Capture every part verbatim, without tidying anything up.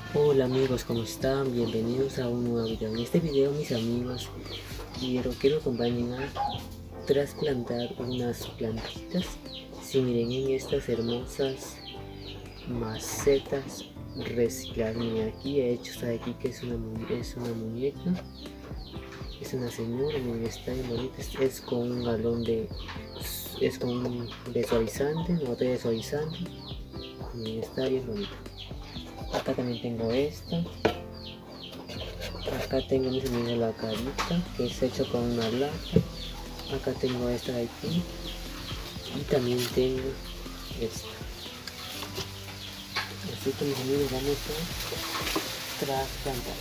Hola amigos, ¿cómo están? Bienvenidos a un nuevo video. En este video, mis amigos, quiero que me acompañen a trasplantar unas plantitas. Si miren en estas hermosas macetas recicladas, miren aquí he hecho esta de aquí que es una, es una muñeca, es una señora, miren, está bien bonita, es, es con un galón de, es con un de suavizante, una botella de suavizante, miren, está bien bonita. Acá también tengo esta. Acá tengo mis amigos la carita, que es hecho con una lata. Acá tengo esta de aquí. Y también tengo esta. Así que mis amigos, vamos a trasplantar.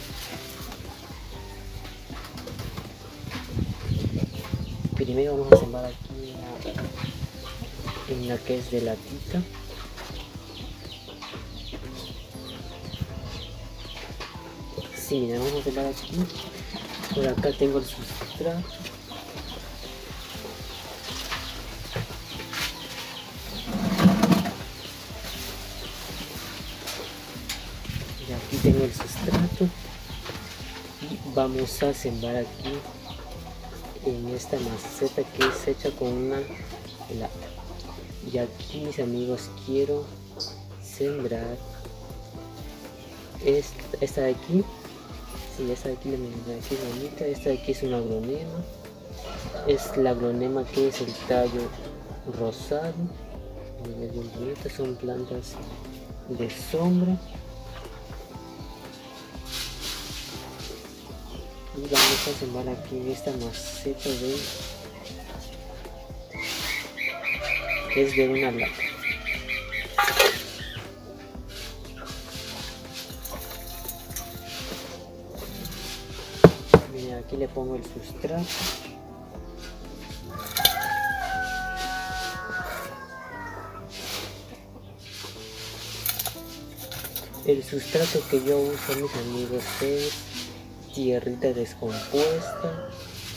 Primero vamos a sembrar aquí en la, en la que es de latita. Sí, mira, vamos a sembrar aquí. Por acá tengo el sustrato. Y aquí tengo el sustrato. Y vamos a sembrar aquí en esta maceta que es hecha con una lata. Y aquí, mis amigos, quiero sembrar esta, esta de aquí. Sí, esta de aquí, la de aquí es bonita. Esta de aquí es un aglonema. Es la aglonema que es el tallo rosado. Miren, bien bonitas, son plantas de sombra. Y vamos a sembrar aquí en esta maceta de que es de una lata. Miren, aquí le pongo el sustrato. El sustrato que yo uso, mis amigos, es tierrita descompuesta,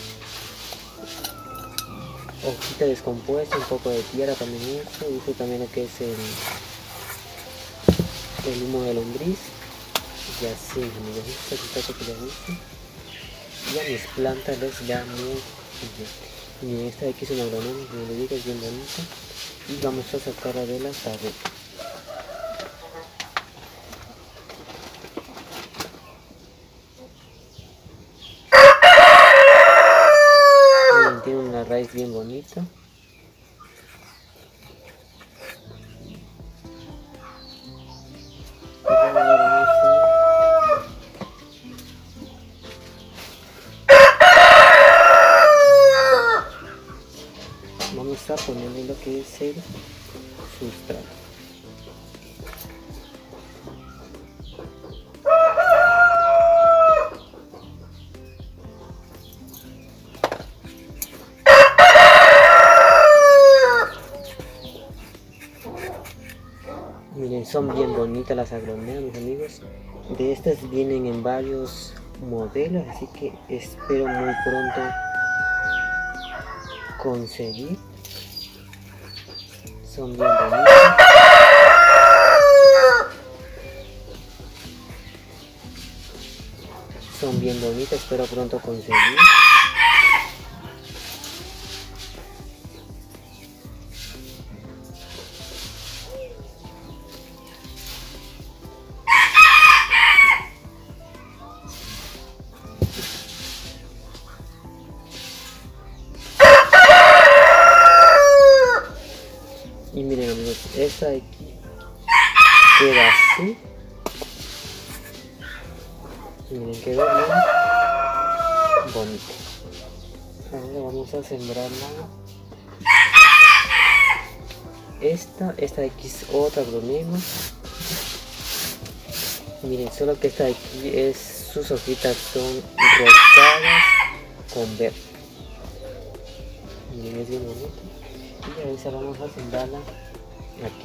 hojita descompuesta, un poco de tierra también uso, uso también lo que es el, el humo de lombriz, y así, amigos, este es el sustrato que les uso, y a mis plantas les da muy bien. Miren, esta de aquí es una agronoma, como les digo, es bien bonita, y vamos a sacarla de la carreta. Tiene una raíz bien bonita. Vamos a ponerle lo que es el sustrato. Miren, son bien bonitas las agronemas, mis amigos. De estas vienen en varios modelos, así que espero muy pronto conseguir. Son bien bonitas. Son bien bonitas, espero pronto conseguir. Y miren, amigos, esta de aquí queda así. Miren, quedó muy bonito. Ahora vamos a sembrarla. Esta, esta de aquí es otra aglonema. Miren, solo que esta de aquí es, sus hojitas son rosadas con verde. Miren, es bien bonito. Y a esa vamos a sembrarla aquí.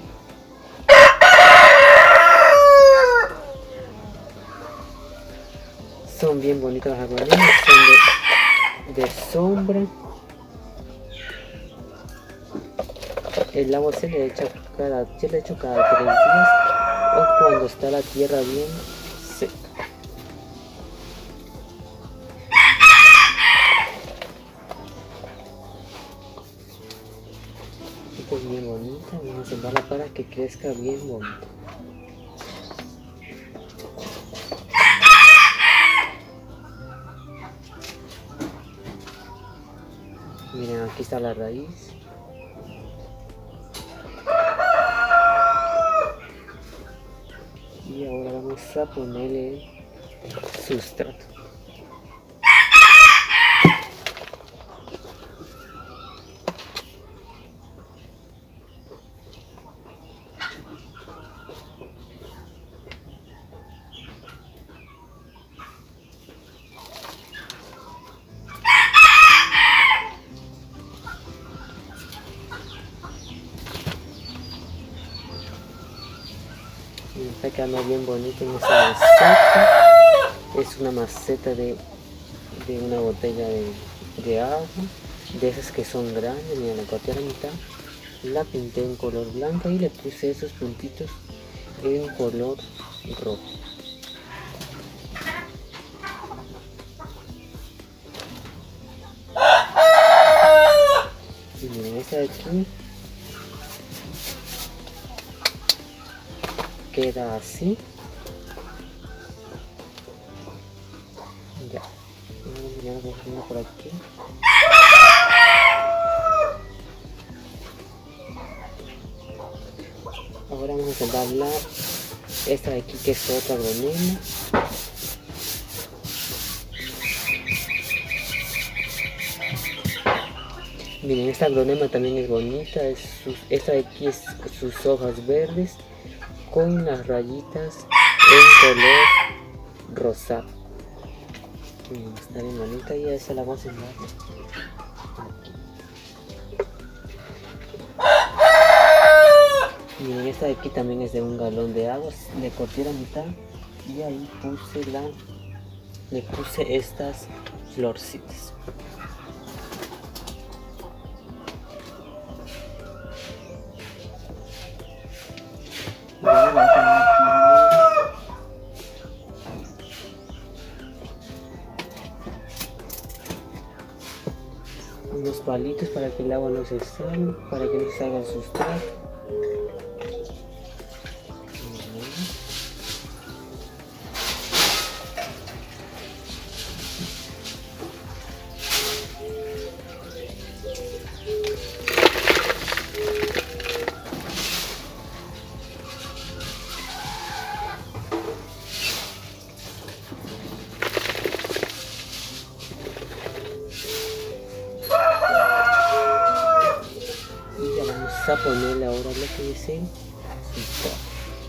Son bien bonitas las aguanemas, son de, de sombra. El agua se le echa cada, se le echa cada tres días, o cuando está la tierra bien maceta. Esta es bien bonita, vamos a sembrarla para que crezca bien bonito. Miren, aquí está la raíz. Y ahora vamos a ponerle sustrato. Me está quedando bien bonito en esta maceta. Es una maceta de, de una botella de, de agua, de esas que son grandes. Mira, la corté a la mitad, la pinté en color blanco y le puse esos puntitos en color rojo. Y miren, esta de aquí queda así. Ya, ya lo voy a poner por aquí. Ahora vamos a sembrar la esta de aquí, que es otra agronema. Miren, esta agronema también es bonita. Es sus, esta de aquí es sus hojas verdes con las rayitas en color rosado. Miren, está bien bonita y a esa la vamos a sembrar aquí. Miren, esta de aquí también es de un galón de agua. Le corté la mitad y ahí puse la le puse estas florcitas. Unos palitos para que el agua no se salga, para que no se salga el sustrato. A ponerle ahora lo que dice sustrato.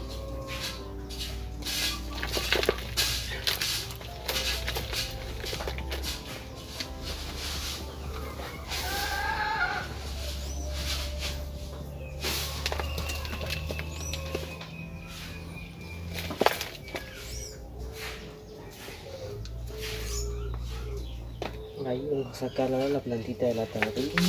Ahí vamos a sacar ahora la plantita de la taurina.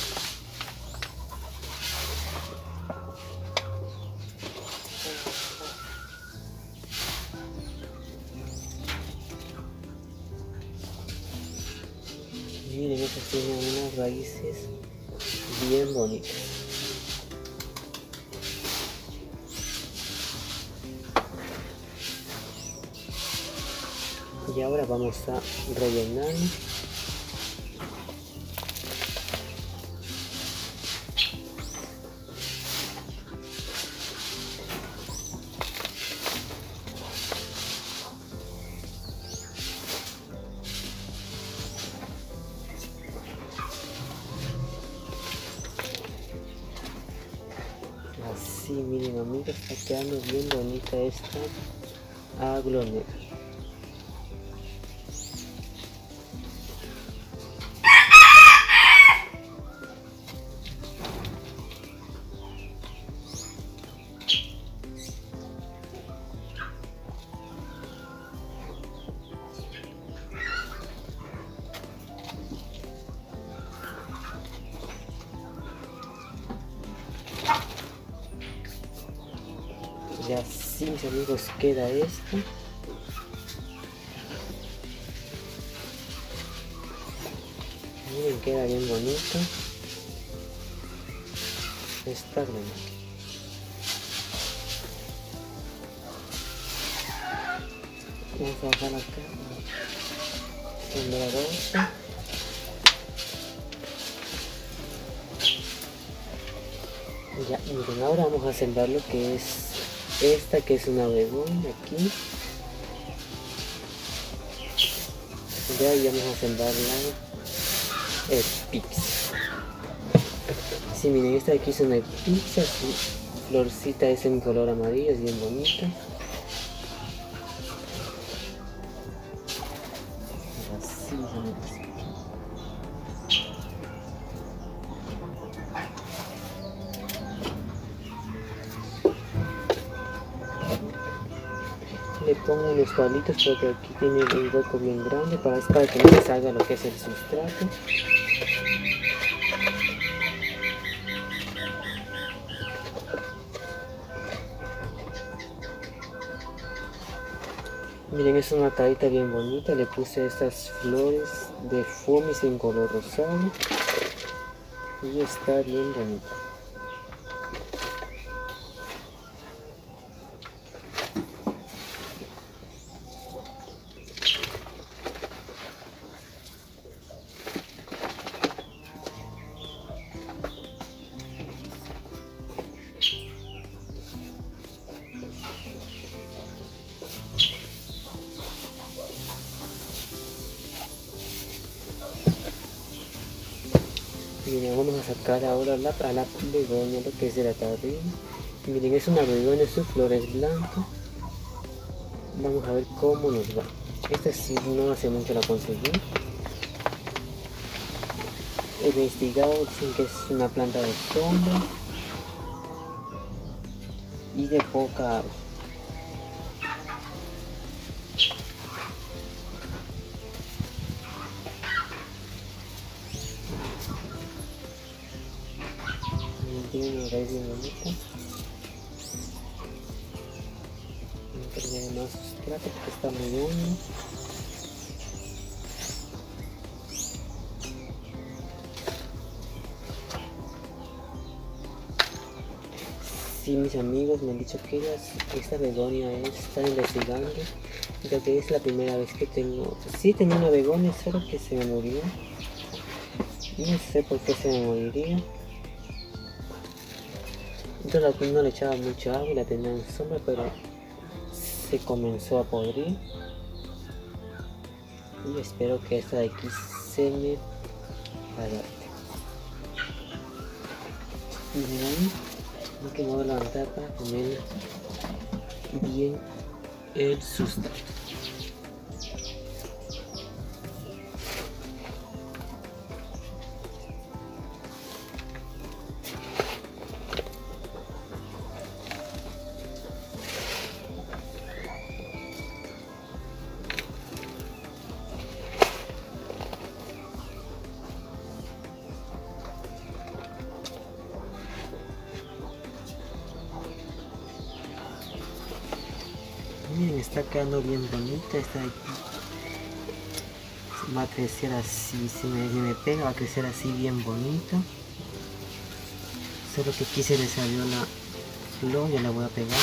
Miren, estas tienen unas raíces bien bonitas. Y ahora vamos a rellenar. Así, miren amigos, está quedando bien bonita esta aglonema. Y así, mis amigos, queda esto. Miren, queda bien bonito. Está bien. Vamos a bajar acá en la rosa. Ya, miren, ahora vamos a sembrar lo que es esta, que es una begonia aquí. Ya, y vamos a sembrar la epix. Sí, miren, esta de aquí es una epix, su florcita es en color amarillo, es bien bonita. Así, así. Le pongo unos palitos porque aquí tiene un hueco bien grande para, para que no se salga lo que es el sustrato. Miren, es una carita bien bonita. Le puse estas flores de fumis en color rosado y está bien bonita. Miren, vamos a sacar ahora la, a la begonia, lo que es de la tablilla. Miren, es una begonia, su flor es blanca. Vamos a ver cómo nos va. Esta sí no hace mucho la conseguí. He investigado, dicen que es una planta de sombra y de poca agua. Tiene una raíz bien bonita. No tiene más sustrato porque está muy húmedo. Sí, mis amigos me han dicho que ellas, esta begonia está investigando, ya que es la primera vez que tengo. Sí tenía una begonia, solo que se me murió. No sé por qué se me moriría. Yo la, no le echaba mucha agua y la tenía en sombra, pero se comenzó a podrir. Y espero que esta de aquí se me adapte. Y miren, hay que mover la levantar para poner bien el sustrato. Miren, está quedando bien bonita esta de aquí. Va a crecer así, si me, si me pega va a crecer así bien bonito. Solo que aquí se le salió la flor, ya la voy a pegar.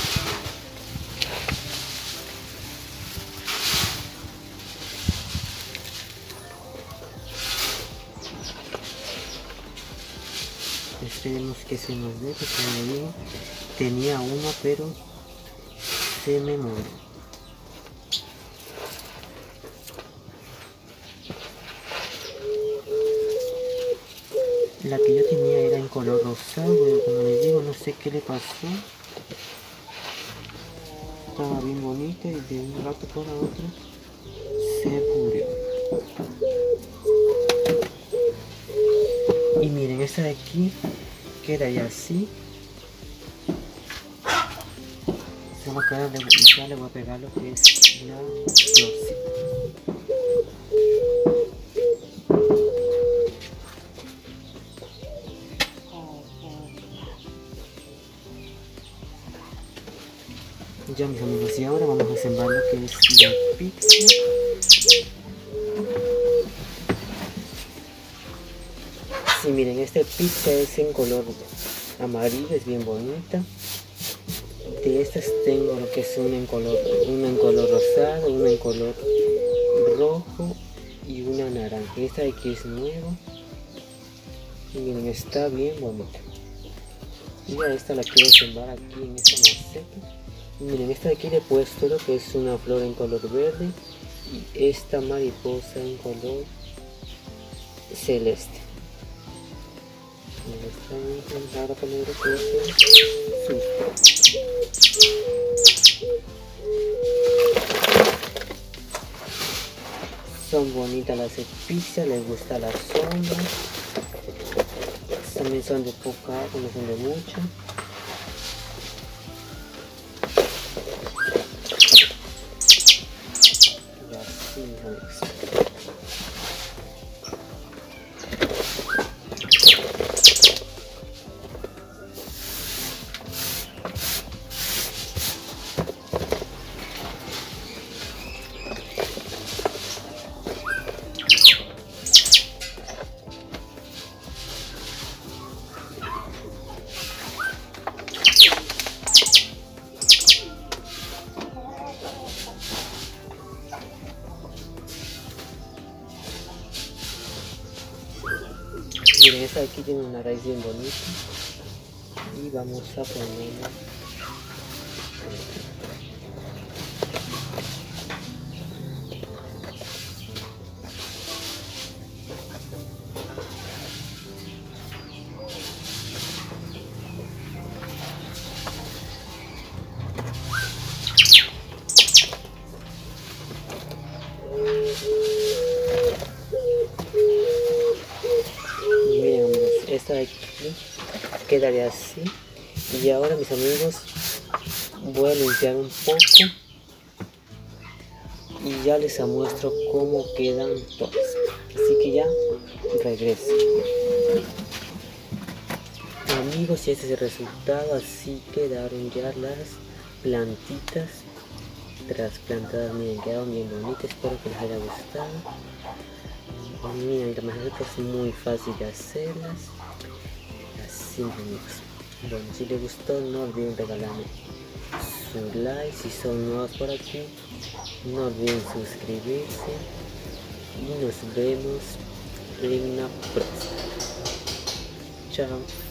Esperemos que se nos dé, porque como digo, tenía una pero se me murió. La que yo tenía era en color rosado, pero como les digo, no sé qué le pasó. Estaba bien bonita y de un rato para otro se murió. Y miren, esta de aquí queda ya así. Se va a quedar, ya le voy a pegar lo que es la florcita. Ya, mis amigos, y ahora vamos a sembrar lo que es la pizza. Sí, miren, esta pizza es en color amarillo, es bien bonita. De estas tengo lo que es una en color, una en color rosado, una en color rojo y una naranja. Esta de aquí es nueva. Y miren, está bien bonita. Y a esta la quiero sembrar aquí en esta maceta. Y miren, esta de aquí le he puesto lo que es una flor en color verde y esta mariposa en color celeste. Ahora poner lo que es son bonitas las epicias, les gusta la sombra. También son de poca agua, no son de mucha. Y así, amigos. Miren, esta de aquí tiene una raíz bien bonita y vamos a ponerla. Esta de aquí quedaría así. Y ahora, mis amigos, voy a limpiar un poco y ya les muestro cómo quedan todas. Así que ya regreso. Amigos, y este es el resultado. Así quedaron ya las plantitas trasplantadas. Miren, quedaron bien bonitas. Espero que les haya gustado. Miren, la maceta es muy fácil de hacerlas. Así, amigos. Bueno, si les gustó, no olviden regalarme su like. Si son nuevos por aquí, no olviden suscribirse. Y nos vemos en la próxima. Chao.